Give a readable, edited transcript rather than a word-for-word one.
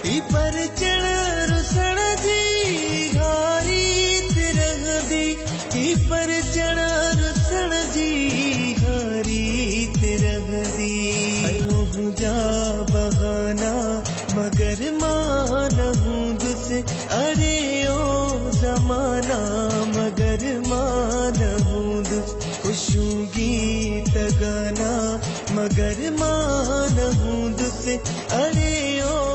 पर चढ़ रुसण जी घारी तिरह दी पर चढ़ रुसण जी घारी तिरह दी जा बहाना मगर मान हूँ से अरे ओ जमाना मगर मान हूँ खुशू गीत गाना मगर मान हूँ से अरे ओ